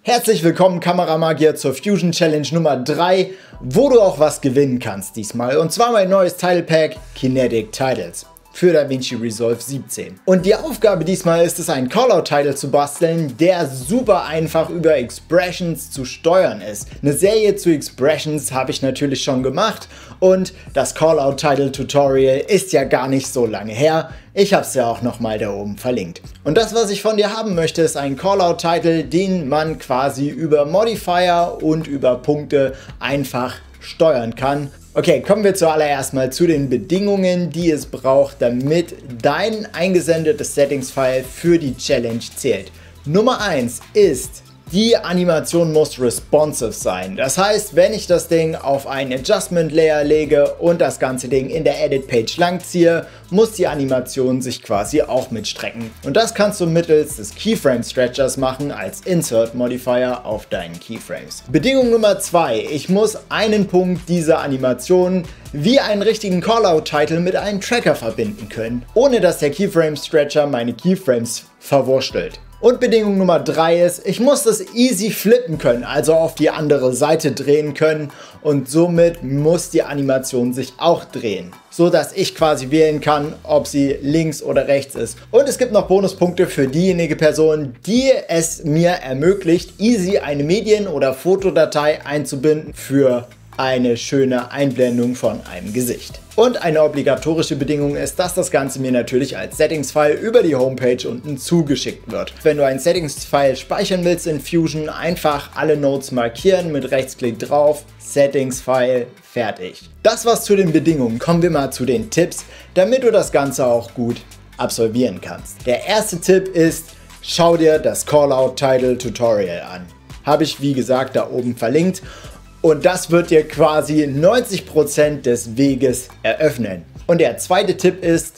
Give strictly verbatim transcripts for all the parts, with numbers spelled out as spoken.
Herzlich willkommen Kameramagier zur Fusion Challenge Nummer drei, wo du auch was gewinnen kannst diesmal. Und zwar mein neues Title Pack Kinetic Titles für DaVinci Resolve siebzehn. Und die Aufgabe diesmal ist es, einen Callout-Title zu basteln, der super einfach über Expressions zu steuern ist. Eine Serie zu Expressions habe ich natürlich schon gemacht und das Callout-Title-Tutorial ist ja gar nicht so lange her. Ich habe es ja auch nochmal da oben verlinkt. Und das, was ich von dir haben möchte, ist ein Callout-Title, den man quasi über Modifier und über Punkte einfach steuern kann. Okay, kommen wir zuallererst mal zu den Bedingungen, die es braucht, damit dein eingesendetes Settings-File für die Challenge zählt. Nummer eins ist, die Animation muss responsive sein. Das heißt, wenn ich das Ding auf einen Adjustment Layer lege und das ganze Ding in der Edit Page langziehe, muss die Animation sich quasi auch mitstrecken. Und das kannst du mittels des Keyframe Stretchers machen als Insert Modifier auf deinen Keyframes. Bedingung Nummer zwei, ich muss einen Punkt dieser Animation wie einen richtigen Callout-Title mit einem Tracker verbinden können, ohne dass der Keyframe Stretcher meine Keyframes verwurstelt. Und Bedingung Nummer drei ist, ich muss das easy flippen können, also auf die andere Seite drehen können und somit muss die Animation sich auch drehen, so dass ich quasi wählen kann, ob sie links oder rechts ist. Und es gibt noch Bonuspunkte für diejenige Person, die es mir ermöglicht, easy eine Medien- oder Fotodatei einzubinden für eine schöne Einblendung von einem Gesicht. Und eine obligatorische Bedingung ist, dass das Ganze mir natürlich als Settings-File über die Homepage unten zugeschickt wird. Wenn du ein Settings-File speichern willst in Fusion, einfach alle Nodes markieren, mit Rechtsklick drauf, Settings-File, fertig. Das war's zu den Bedingungen. Kommen wir mal zu den Tipps, damit du das Ganze auch gut absolvieren kannst. Der erste Tipp ist, schau dir das Callout-Title-Tutorial an. Habe ich wie gesagt da oben verlinkt. Und das wird dir quasi neunzig Prozent des Weges eröffnen. Und der zweite Tipp ist,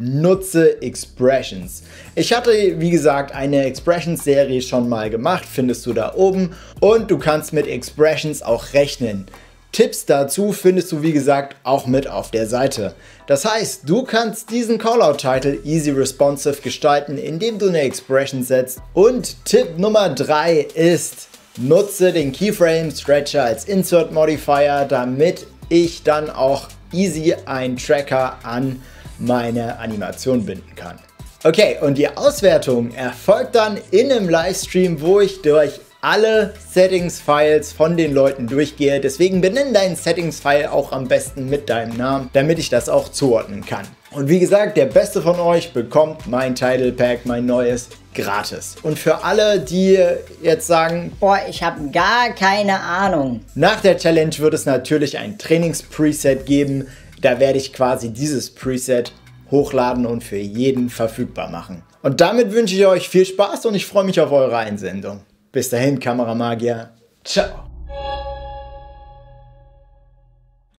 nutze Expressions. Ich hatte, wie gesagt, eine Expressions-Serie schon mal gemacht, findest du da oben. Und du kannst mit Expressions auch rechnen. Tipps dazu findest du, wie gesagt, auch mit auf der Seite. Das heißt, du kannst diesen Callout-Title easy responsive gestalten, indem du eine Expression setzt. Und Tipp Nummer drei ist, nutze den Keyframe Stretcher als Insert Modifier, damit ich dann auch easy einen Tracker an meine Animation binden kann. Okay, und die Auswertung erfolgt dann in einem Livestream, wo ich durch alle Settings-Files von den Leuten durchgehe. Deswegen benenne deinen Settings-File auch am besten mit deinem Namen, damit ich das auch zuordnen kann. Und wie gesagt, der Beste von euch bekommt mein Title Pack, mein neues, gratis. Und für alle, die jetzt sagen, boah, ich habe gar keine Ahnung. Nach der Challenge wird es natürlich ein Trainings-Preset geben. Da werde ich quasi dieses Preset hochladen und für jeden verfügbar machen. Und damit wünsche ich euch viel Spaß und ich freue mich auf eure Einsendung. Bis dahin, Kameramagier. Ciao.